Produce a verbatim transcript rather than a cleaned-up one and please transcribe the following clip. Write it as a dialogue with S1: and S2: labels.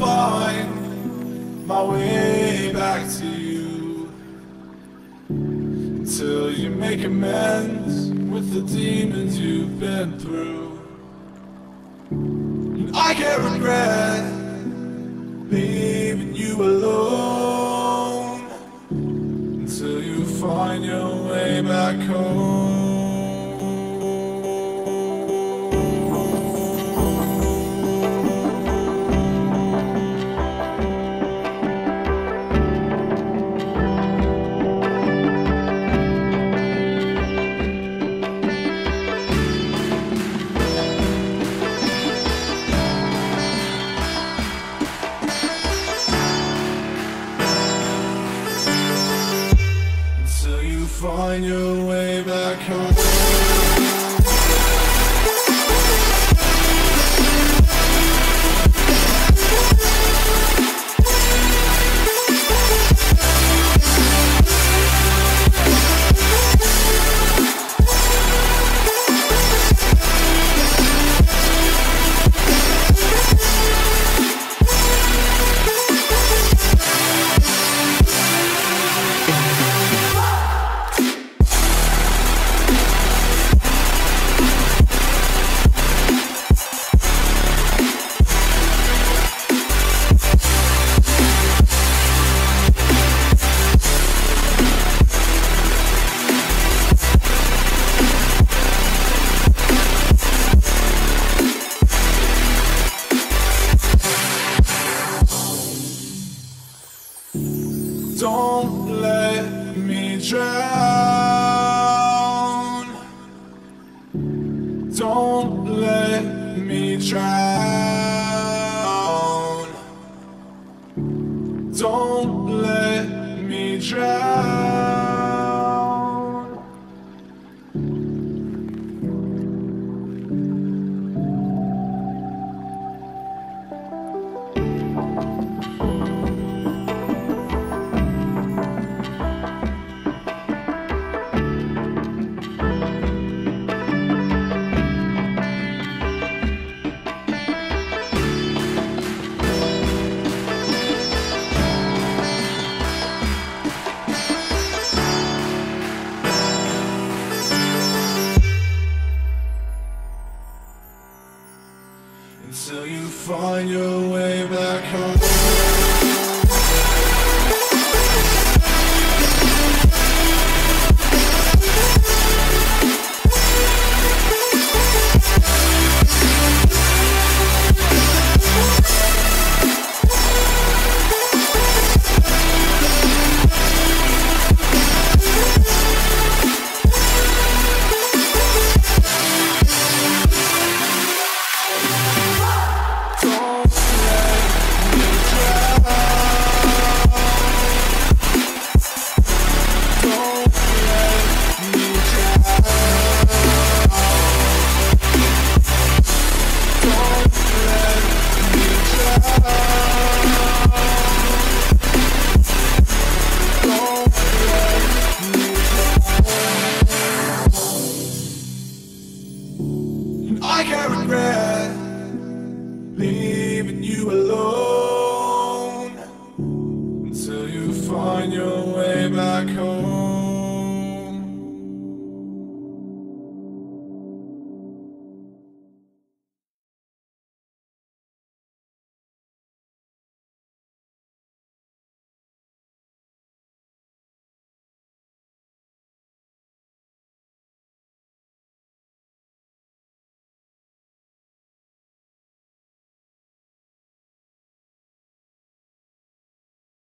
S1: find my way back to you, until you make amends with the demons you've been through. And I can't regret leaving you alone, until you find your way back home. Find your way back home. Don't let me drown. Don't let me drown. Don't let me drown. Until you find your way back home. I can't regret leaving you alone.